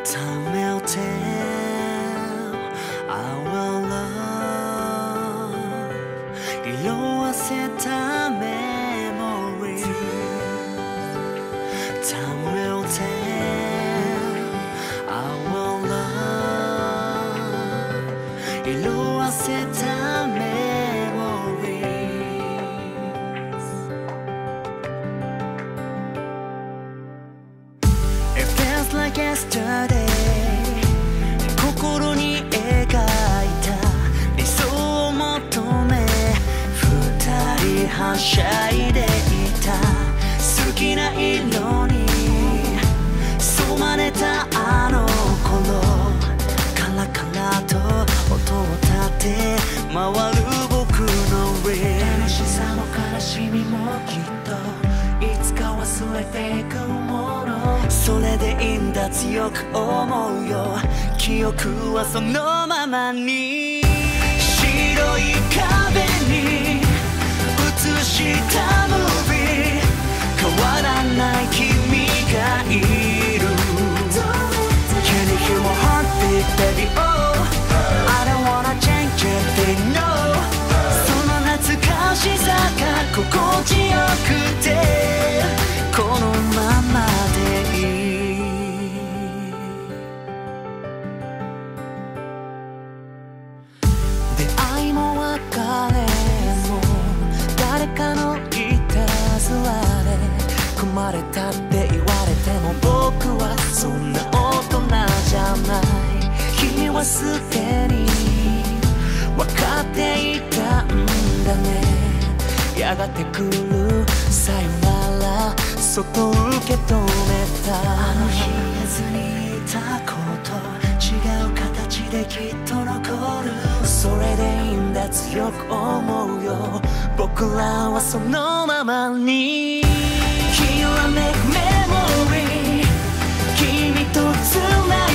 Time will tell our love 色あせたメモリー Time will tell our love 色あせたメモリー It feels like yesterday 心に描いた理想を求め二人はしゃいでいた好きな色に染まれたあの頃カラカラと音を立て回る僕のリー楽しさも悲しみもきっといつか忘れていくものそれでいいんだ強く思うよ記憶はそのままに白い壁に映したムービー変わらない君がいる Can you hear my heartbeat baby oh I don't wanna change it they know その懐かしさが心地よくてこのままでいい出会いも別れも誰かのいたずらで組まれたって言われても僕はそんな大人じゃない君はすでに分かっていたんだねやがて来るさよならそっと受け止めたあの日言えずにいたこと違う形できっと残るそれでいいんだ強く思うよ僕らはそのままにきらめくメモリー君とつな